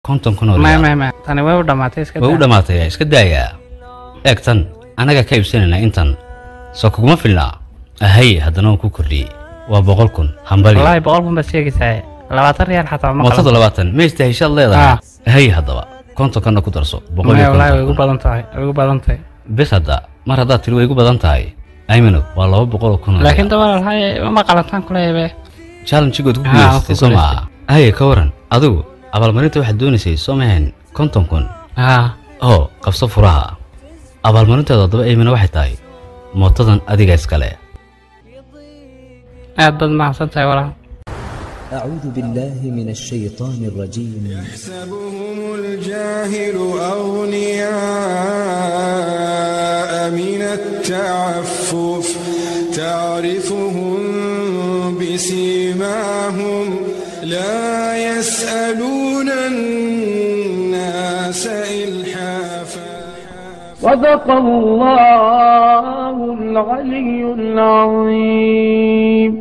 konton kun oo riyaal ما tani way u dhamaatay iska way u dhamaatay iska daaya eegtan anaga ka iibsanayna intan soo kuma filna ahay haddana ku kordhiyay waa 100 kun hambali wallahi 100 kun bas sheegaysaa 20 riyaal xataa ma qalo 20 ma istaahishad leedahay ahay haddaba konton kana ku darso 100 wallahi way ugu badan tahay bes hadda mar hadda tiri way ugu badan tahay aymano waa 200 kun laakiin dabal hay ma qalantaan kuleeyay challenge-good ku guuleystay Soomaa ay ka waran adigu abaalmarinta waxaad doonaysay Soomaan konton kun oo qabso furaha abaalmarinteeda daba aymano waxay tahay mootadan adiga iskale aad bad ma xasantahay walaal أعوذ بالله من الشيطان الرجيم يحسبهم الجاهل أغنياء من التعفف تعرفهم بسيماهم لا يسألون الناس إلحافا صدق الله العلي العظيم.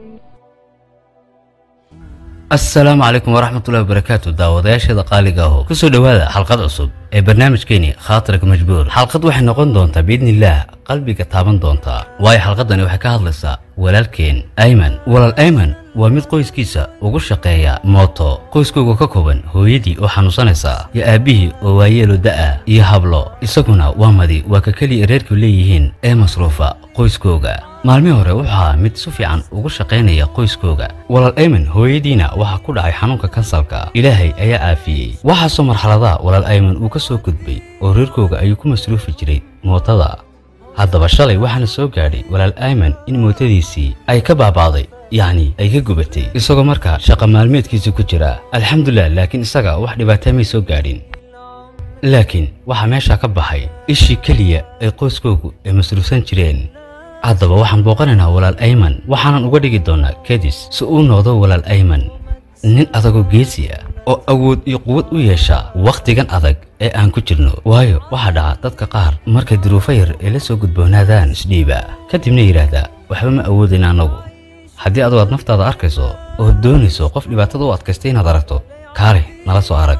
السلام عليكم ورحمة الله وبركاته. داوداش هذا قالقاه كسو دوادا حلقة عصب برنامج كيني خاطرك مجبور. حلقة واحد نقول دونتا بإذن الله قلبي كتابن دونتا واي حلقة داني وحكاها لسا ولالكين أيمن ولال أيمن وميد قويس كيسا وقو شقايا موتو قويس كوغو كاكوبن هويدي وحانوسانيسا يا أبيه ووايلو داء يا هبلو إساقنا وامدي وككلي إريركو ليهين أي مصروفة قويس كوغا maalmii hore waxa mid si fiican ugu shaqeynaya qoyskooga walaal Ayman hooyadiina waxa ku dhacay xanuunka kansalka ilaahay ayaa aafiyay waxa soo marxalada walaal Ayman uu ka soo gudbay oo reerkooga ayuu ku masruufi jiray mootada haddaba shalay waxaana soo gaadhay walaal Ayman in mootadiisii ay ka baabaaday yani ay ka gubatay isagoo markaa shaqo maalmeedkiisa ku jira alxamdulillah laakiin isaga wax dhibaato ma soo gaadhin laakiin waxa meesha ka baxay ishii kaliya ay qoyskoogu ay masruufsan jireen haddaba waxaan booqanaynaa walaal Ayman waxaanan uga dhigi doonaa kadis si uu noqdo walaal Ayman nin adagoo geesi ah oo awood iyo quwad u yeesha waqtigan adag ee aan ku jirno waayo waxa dhaca dadka qaar markay duruufo yar ee la soo gudboonaadaan isdhiiba kadibna yiraahda waxba ma awoodin anagu haddii aad naftaada arkayso oo doonayso qof dhibaatada u adkaystay inaad aragto kaale nala soo arag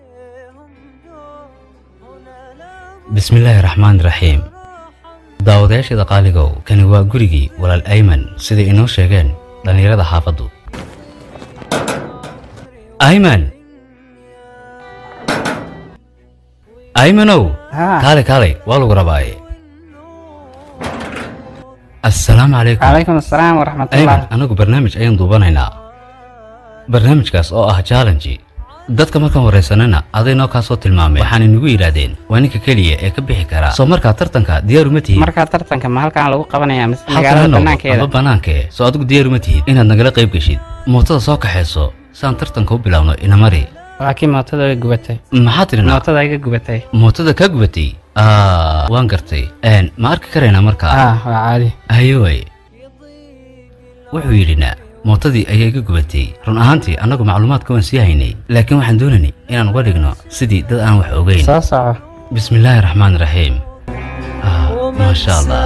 bismillaahir rahmaanir rahiim daawadayaasha qaaligow kani waa gurigii walaal Ayman sida inoo sheegeen dhalinyarada xaafadu Aymanow kaale waa lagu rabaaye assalaamu calaykum assalaam wa rahmatullah anagu barnaamij ayaan duubanaynaa barnaamijkaas oo ah challenge dadka markaan wareysanana adayno ka soo tilmaamay waxaan inagu yiraahdeen waa ninka kaliya ee ka bixi kara soo marka tartanka diyaar uma tihid marka tartanka ma halkaan lagu qabanayaa mise magaalada banaankeeda ama banaankeeda soo adigu diyaar uma tihid inaad nagala qayb gashid mootada soo kaxeyso saan tartanka u bilaawno ina mari laakiin mootada way gubatay maxaa tirina mootada ay gubatay mootada ka gubatay waan gartay ma arki karayna marka waa caadi ayay wuxuu yirina mootadii ayay ka gubatay run ahaantii anagu macluumaadka waan sii haynay laakiin waxaan doonaynay inaan uga dhigno sidii dad aan wax ogeyn soo soco bismillaahir rahmaanir rahiim ma sha Allah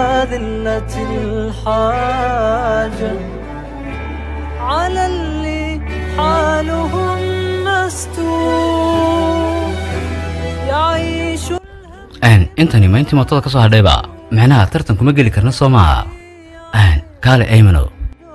على اللي حالهم مستور يعيشوا intani ma intii mootada ka soo hadhayba macnaha tartan kuma geli karna Soomaa kaale Aymanow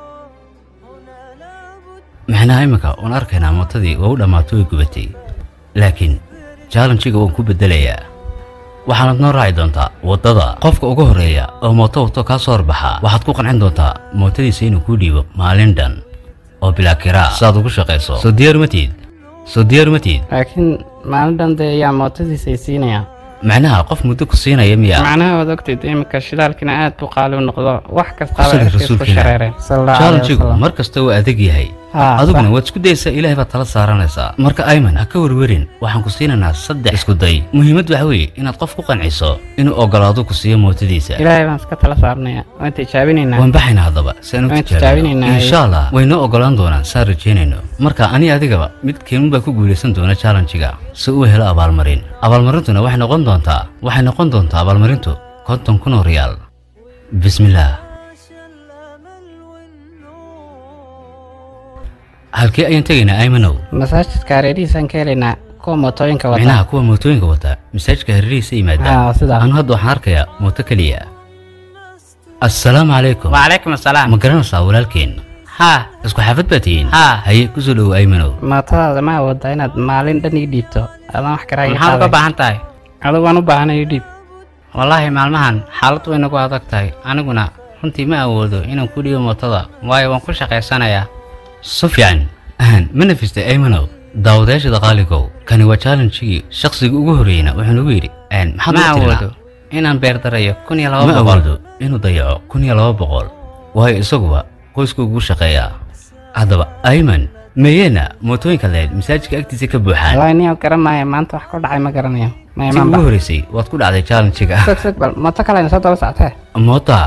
maxna imika on arkayna mootadii oo u dhamaato gubatay laakiin challenge-ga uu ku bedelayaa waxaad noo raaci doontaa wadada qofka ugu horeeya oo mooto wato ka soo horbaxa waxaad ku qancin doontaa mootadiisa inuu ku dhiibo maalin dhan oo bila kiraa saad ugu shaqeyso soo diyaar matid laakiin maalin dhan yaa mootadiisa siinaya macnaha qof muddo ku siinaya miya macnaha wad ogtid imika shidaalkina aad buu qaali u noqdo wax kasta ay isku shareereen challenge-gu markasta uu adag yahay aduguna waad isku daysaa ilaahay baad tala saaranaysaa marka Ayman ha ka warwarin waxaan ku siinaynaa 3 isku day muhiimadu waxa weeye inaad qof ku qanciso inuu ogolaado ku siiyo mootadiisa ilaahay baan iska tala saarnaa waan tijaabinaynaa waan baxaynaa hadaba saan u tijaabinaynaa insha Allah wayna ogolaan doonaan saan rajeynayno marka ani adigaba mid keenun baa ku guuleysan doona challenge-ga si uu helo abaalmarintuna waxay noqon doontaa abaalmarintu 50 kun oo riyaal bismillaah halkii ayaan tegaynaa aymanow masaajidka hareerihiisaan ka helaynaa kuwa mootooyinka wata micnaha kuwa mootooyinka wata masaajidka hareerihiisa yimaadaan sidaa anu hadda waxaan arkayaa mooto keliya assalaamu calaykum wacalaykum assalaam ma garanaysaa walaalkeen haa isku xaafad baa tihiin haa haye kusoo dhowow aymanow mootodaada ma awoodaa inaad maalin dhan ii dhiibto adaan wax karaa maxaad uga baahan tahay adigu waan u baahanay ii dhiib wallaahi maalmahan xaalad way nagu adag tahay aniguna runtii ma awoodo inaan ku dhiibo mootada waayo waan ku shaqaysanayaa si fiican ma nafistay aymanow daawadayaashada qaaligow kani waa challenge-gii shakhsiga ugu horreeyna wuxuu nagu yidhi maxaad ma uga awoodo tirinaa inaan beerdarayo ma awoodo inuu dayaco 1200 waayo isaguba qoysku ugu shaqeeyaa haddaba ayman meeyena mootooyinka leed masaajidka agtiisa ka buuxaan wallaahi niyo garan maayo maanta wax ku dhacay ma garanayo ma tii imaan ugu ba horreysay waad ku dhacday challenge-ga sog bal mooto kalena soo daba socotee moota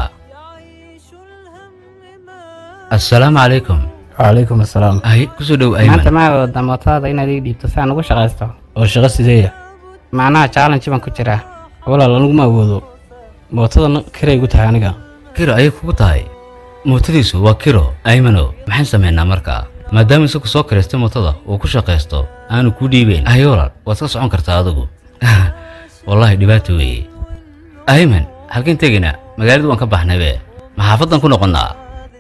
assalaamu calaykum وعليكم السلام hay kusoo dhow ayman maanta ma awoodaa mootodaada inaad ii dhiibto si aan ugu shaqaysto وشغل سيدية macnaha challenge baan ku jiraa ولا لنقوم أقوله موتدا كري قلت عنك kiro ayay kugu tahay mootadiisu waa kiro aymanow maxaan samaynaa markaa maadaama isagu soo karaystay mootada uu ku shaqaysto aanu kuu dhiibeyn ayoolal waad ka socon kartaa adigu wallaahi dhibaato weeye ayman halkan tegaynaa magaaladu waan ka baxnaybe ma xaafadan ku noqonnaa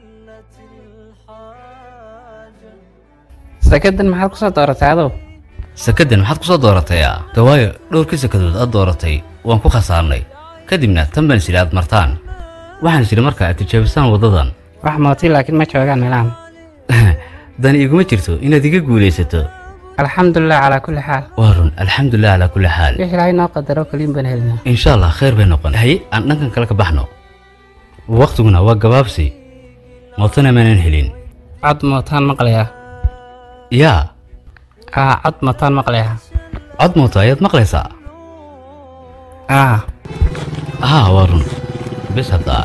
sakadan maxaad ku soo dooratay adow sakadan maxaad ku soo doorataya dawaayo dhowrkii sakadood aad dooratay waan ku khasaarnay kadibna tan baan sidhi aad martaan waxaan sidhi markaa aad tijaabisaan waddadan wax mooti laakiin ma joogaan meelahan dan iguma jirto inaad iga guulaysato alxamdulilah calaa kulli xaal waa run alxamdulilah calaa kulli xaal wix ilaahay noo qadaro kaliin baan helinaa insha allah khayr bay noqon haye aan dhankan kale ka baxno waqtiguna waa gabaabsi mootana maanan helin cod mootaan maqlayaa yaa cod mootaan maqlayaa cod mooto ayaad maqlaysaa waa run bis haddaa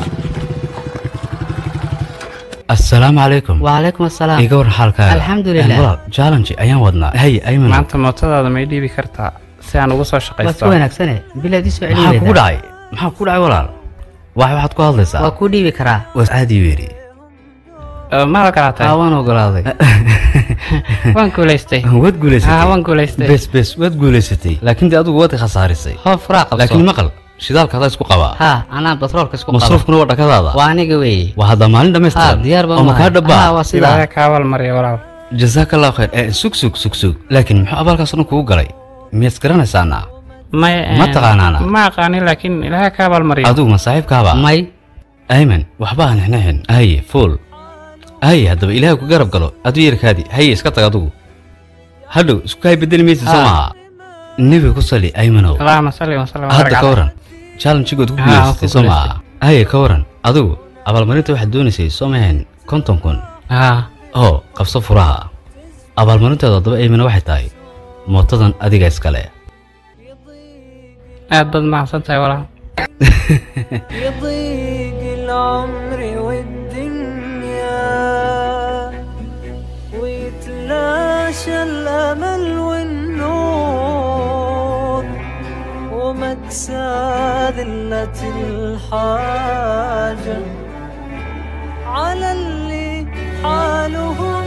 assalaamu calaykum wacalaykum assalaam iga war xaalkaaga Alxamdulilah. walaal challenge ayaan wadnaa haye ayman maanta mootodaada may dhiibi kartaa si aan ugu soo waad shaqaysto ku wanaagsane bilaad ii soo maxaa kugu celin dhacay maxaa kugu dhacay walaal waxaad ku hadlaysaa waa kuu dhiibi karaa waas caadi weeri ma ogolaatay waan ogolaaday waan guulaystay waad guulaysatay waan guulaystay bes waad guulaysatay laakiin dee adigu waad khasaarisay hoof furaa qabso laakiin maqal shidaalka adaa isku qabaa haa anaa batroolka isku qaba masruufkuna waa dhakadaada waa aniga weeye waa hadda maalin haa dhammaystiran diyaar baan oo u makaa ahay. dhabbaa Haa, waa sidaa ilaahay kaa abaalmariya walaal jasaakallahu khayr sug laakiin muxuu abaalkaas dhan kugu galay miyaad garanaysaana may Ma taqaanaana? ma aqaanin laakiin ilaahay kaa abaalmariya adigu ma saaxiibkaaba may ayman waxba aan nixnixin haye fuul haye haddaba ilaahay ku garab galo aduu yarkaadii haye iska tag adigu hadhow isku hay bedeli maysid soo maaha nebiga ku sali aymanow allahuma salli wasallam hadda ka waran challenge-good ku guulaysatay soo maaha haye ka waran adigu abaalmarinta waxaad doonaysay soo mahayn 50,000 oo qabso furaha abaalmarinteeda haddaba aymana waxay tahay mootadan adiga iskale aad baad mahadsan tahay walaal يضيق العمر والدنيا ويتلاشى الأمل والنور ومكسى ذلة الحاجة على اللي حالهم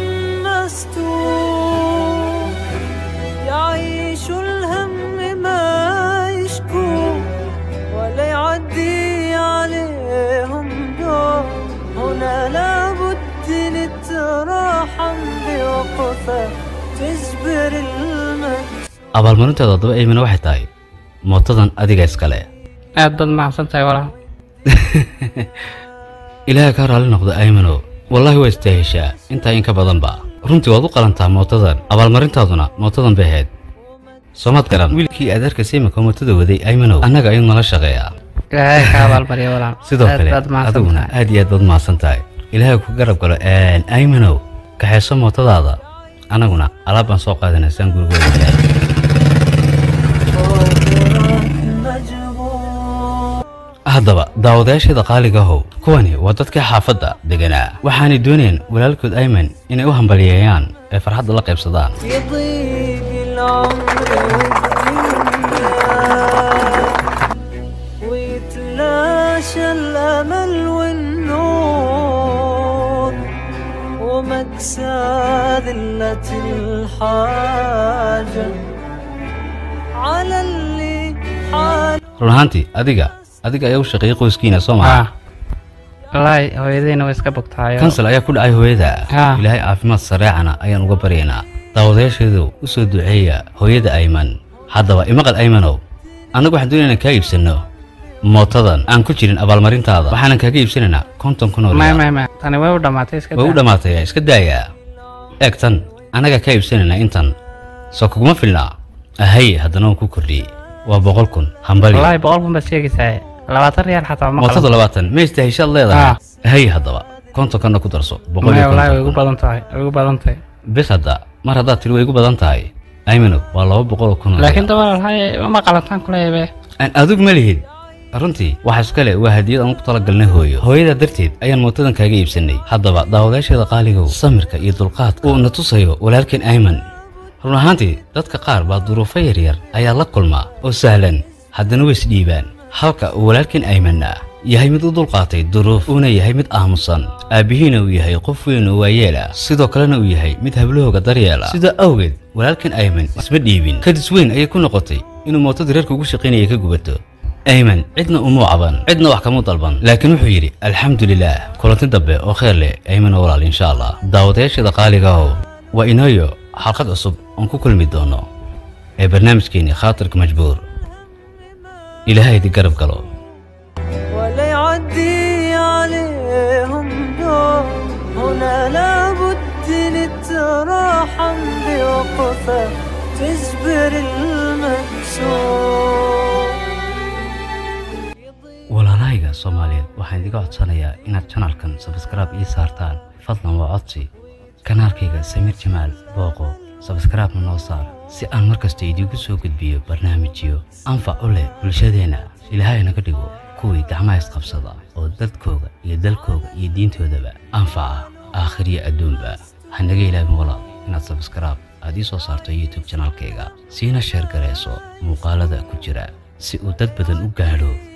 مستور يعيش الهم ما يشكو ولا يعدي عليهم دور هنا لابد نتراحم بوقفة تجبر المجد abaalmarinteeda haddaba aymana waxay tahay mootadan adiga iskale aad baad mahadsan tahay walaal ilaahay kaa raalli noqdo aymanow wallaahi waa istaaheshaa intaa in ka badanba runtii waad u qalantaa mootadan abaalmarintaaduna mootadan bay ahayd soomaad garan wiilkii aad arkaysa imika mootada waday aymanow annaga ayuu nala shaqeeyaa ilaahay kaa abaalmariya walaal sidoo Aad kale baad mahadsan adiguna tahay. aad iyo aad baad mahadsan tahay ilaahay ku garab galo aymanow kaxayso mootadaada annaguna alaab baan soo qaadanaa saan gurigooda yahay haddaba daawadayaashada qaaliga ahow kuwani waa dadkii xaafadda deganaa waxaanay doonayeen walaalkood ayman inay u hambaliyeeyaan ee farxadda la qaybsadaan يضيق العمر والدنيا ويتلاشى الأمل والنور ومكسى ذلة الحاجة على اللي حال. run ahaantii adiga ayaa u shaqeeyay qoyskiina soo maha wallaahi hooyadeyna way iska bogtahay kansal ayaa ku dhacay hooyada ilaahay caafimaad sareecana ayaan uga baryaynaa daawadayaasheedu u soo duceeya hooyada Ayman haddaba imaqal Aymanow anagu waxaan doonaynaa kaa iibsano mootadan aan ku jirin abaalmarintaada waxaan kaaga iibsanaynaa 50 kun oo ma tani way u dhamaatay iska daaya eegtan anaga kaa iibsanaynaa intan soo kuguma filnaa ahay haddana waan ku kordhiyey waa 100 kun hambali wallaahi 100 kun bas sheegaysaa 20 riyaal xataa ma mootada 20 ma istaahishad leedahay ahay haddaba 50 kana ku darso 100 wallaahi way ugu badan tahay bes hadda mar haddaad tiri way ugu badan tahay Aymanow waa 200 kun laakiin dabal ma qalantaan kuleeyay aan adug ma lihid runtii waxa iskale waa hadiyad aan ku talagalnay hooyada darteed ayaan mootadan kaaga iibsanay haddaba daawadayaasheeda qaaliga samirka iyo dulqaadka uu na tusayo walaalkeen Ayman run ahaantii dadka qaar baa duruufo yaryar ayaa la kulmaa oo sahlan haddana way isdhiibaan halka uu walaalkeen Ayman yahay mid u dulqaatay duruuf uuna yahay mid aamusan aabihiina uu yahay qof weyn oo waayeela sidoo kalena uu yahay mid hablahooga daryeela sida awgeed walaalkeen Ayman isma dhiibin kadis weyn ayay ku noqotay inuu mootada reerka ugu shaqeynayay ka gubato Ayman cidna uma caban cidna wax kama dalban laakiin wuxuu yiri alxamdulillaah kulanti dambe oo khayr leh Ayman walaal insha Allah daawadayaasha qaaliga ah waa inooyo xalqad cusub aan ku kulmi doono ee barnaamijkeeni khaatirka majbuur ilaahay idin garab galo ولا يعدي عليهم دور هنا لابد نتراحم بوقفة تجبر المكسور. walaalahayga Soomaaliyeed waxaan idiga codsanayaa inaad channelkan subscribe ii saartaan fadlan waa codsi kanaalkayga Samir Jamaal booqo subscribe noo saar si aan markasta idigu soo gudbiyo barnaamijyo anfac u leh bulshadeena ilaahay naga dhigo kuwii gacmaha isqabsada oo dadkooga iyo dalkooga iyo diintoodaba anfaca aakhiriya adduunba hanaga ilaabin walaal inaad subscribe aad ii soo saarto YouTube channelkayga siina share gareyso muuqaalada ku jira si uu dad badan u gaadho